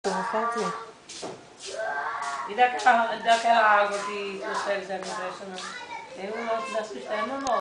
Eu vou fazer. E daquela água que os pés não presta, não. Eu gosto das costelas, não gosto.